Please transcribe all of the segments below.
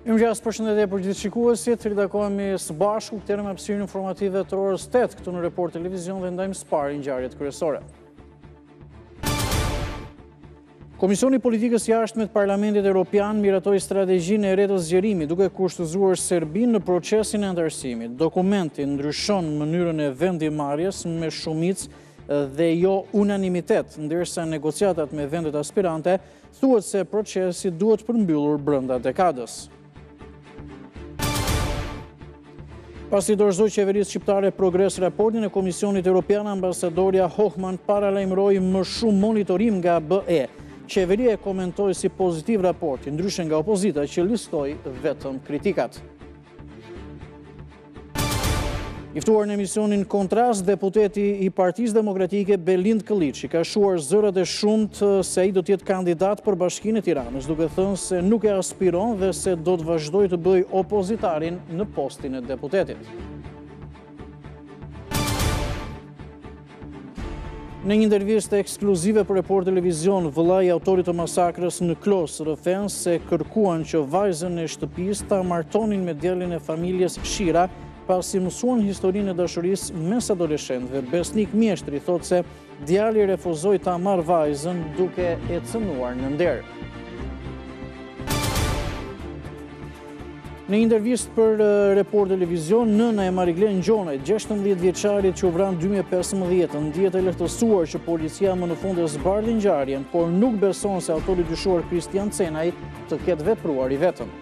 Mirëmëngjes, përshëndetje për gjithë shikuesit. Ridakohemi së bashku këtë me hapësirën informative të orës 8 këtu në Report Televizion dhe ndajmë së pari ngjarjet kryesore. Komisioni i Politikës Jashtme të Parlamentit Evropian miratoi strategjinë e re të zgjerimit, duke kushtëzuar Serbinë në procesin e antarësimit. Dokumenti ndryshon mënyrën e vendimarrjes me shumicë dhe jo unanimitet, ndërsa negociatat me vendet aspirante thuhet se procesi duhet përmbyllur brenda dekadës. Pasi dorëzoi qeverisë shqiptare progres raportin e Komisionit Evropian, ambasadorja Hochman paralajmëroi më shumë monitorim nga BE. Qeveria e komentoi si pozitiv raportin, ndryshe nga opozita që listoi vetëm kritikat. I ftuar në emisionin Kontrast, deputeti i Partisë Demokratike Belind Këlliçi ka shuar zërat e shumtë se ai do të jetë kandidat për Bashkinë e Tiranës, duke thënë se nuk e aspiron dhe se do të vazhdojë të bëjë opozitarin në postin e deputetit. Në një intervistë ekskluzive për Report Televizion, vëllai i autorit të masakrës në Klos rrëfen se kërkuan që vajzën e shtëpisë ta martonin me djalin e familjes Shira, pasi mësuan historinë e dashurisë mes adoleshentëve. Besnik Mjeshtri thotë se djali refuzoi ta marrë vajzën duke e cënuar në nder. Në intervistë për Report Televizion, nëna e Mariglen Gjonaj, 16 vjeçarit që u vran 2015, ndihet e lehtësuar që policia më në fund e zbardhi ngjarjen, por nuk beson se autori dyshuar Kristian Cenaj të ketë vepruar i vetëm.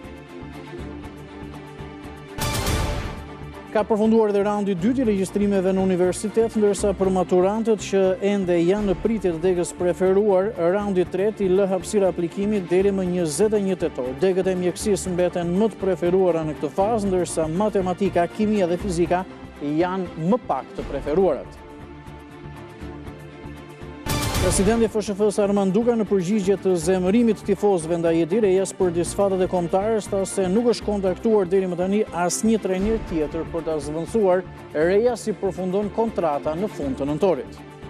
Ka përfunduar dhe raundi 2 i regjistrimeve në universitet, ndërsa për maturantët që ende janë në pritje të degës preferuar, raundi 3 i lë hapësirë aplikimit deri më 21 tetor. Degët e mjekësisë mbeten më të preferuara në këtë fazë, ndërsa matematika, kimia dhe fizika janë më pak të preferuarat. Presidenti i FSHF-s Armand Duka në përgjigje të zemërimit të tifozëve ndaj Edi Rejas për disfatet e kombëtarës tha se nuk është kontaktuar deri më tani asnjë trajner tjetër për ta zvendësuar. Reja si përfundon kontrata në fund të nëntorit.